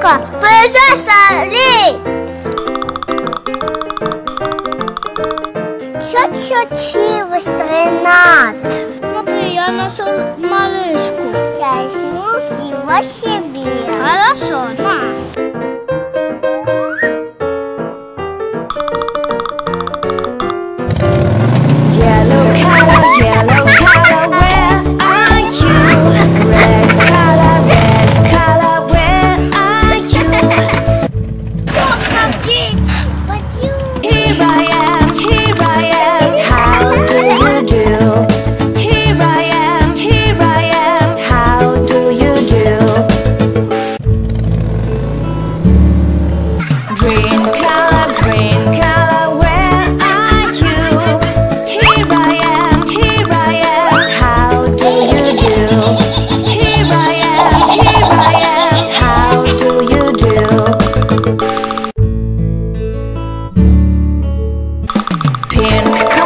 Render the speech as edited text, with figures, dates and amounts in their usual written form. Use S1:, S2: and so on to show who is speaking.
S1: Música, precisamente. Счастливый Ренат. Смотри, я нашел малышку. Я возьму его себе. Хорошо, на.
S2: Yellow color, where are you? Red color, where are you? Here I am, how do you do? Here I am, how do you do? Green color, where are you? Here I am, how do you do? Here I am, how do you do? Pink